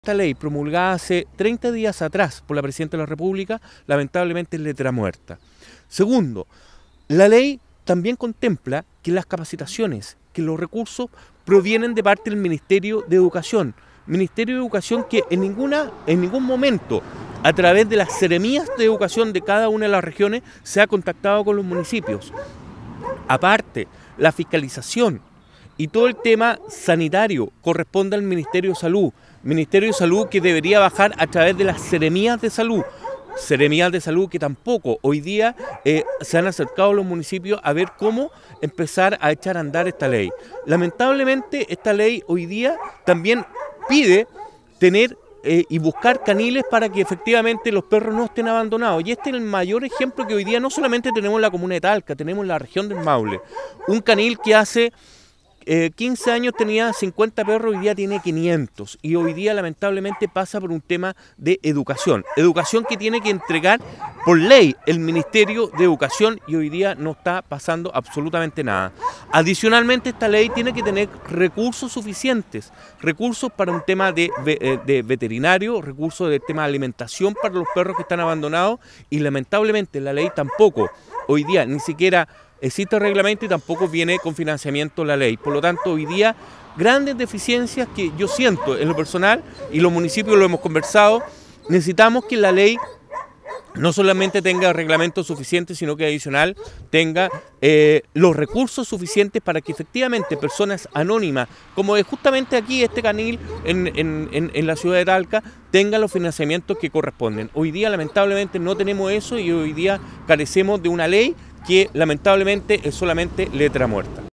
Esta ley promulgada hace 30 días atrás por la Presidenta de la República, lamentablemente es letra muerta. Segundo, la ley también contempla que las capacitaciones, que los recursos provienen de parte del Ministerio de Educación. Ministerio de Educación que en ningún momento, a través de las seremías de educación de cada una de las regiones, se ha contactado con los municipios. Aparte, la fiscalización y todo el tema sanitario corresponde al Ministerio de Salud. Ministerio de Salud que debería bajar a través de las seremías de salud. Seremías de salud que tampoco hoy día se han acercado a los municipios a ver cómo empezar a echar a andar esta ley. Lamentablemente esta ley hoy día también pide tener y buscar caniles para que efectivamente los perros no estén abandonados. Y este es el mayor ejemplo que hoy día no solamente tenemos en la comuna de Talca, tenemos en la región del Maule. Un canil que hace 15 años tenía 50 perros, hoy día tiene 500 y hoy día lamentablemente pasa por un tema de educación que tiene que entregar por ley el Ministerio de Educación y hoy día no está pasando absolutamente nada. Adicionalmente esta ley tiene que tener recursos suficientes, recursos para un tema de veterinario, recursos del tema de alimentación para los perros que están abandonados y lamentablemente la ley tampoco hoy día ni siquiera existe el reglamento y tampoco viene con financiamiento la ley. Por lo tanto, hoy día, grandes deficiencias que yo siento en lo personal, y los municipios lo hemos conversado, necesitamos que la ley no solamente tenga reglamento suficiente, sino que adicional tenga los recursos suficientes para que efectivamente personas anónimas, como es justamente aquí este canil en la ciudad de Talca, tengan los financiamientos que corresponden. Hoy día lamentablemente no tenemos eso y hoy día carecemos de una ley que lamentablemente es solamente letra muerta.